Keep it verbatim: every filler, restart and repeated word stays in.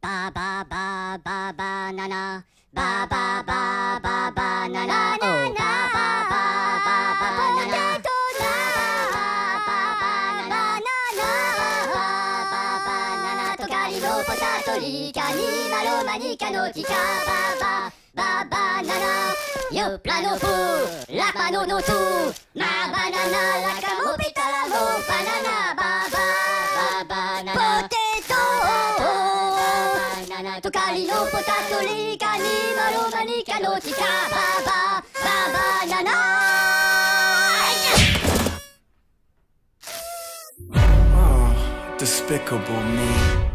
バババババナナバババババナナバババババナナトカリのポタトリカニマロマニカのチカババババナナヨプラノフラパノノツマバナナラカモピタラモバナナババババナナポテトバナナトカリのポタトリカニマロマニカのチカババババナナ Oh, despicable me.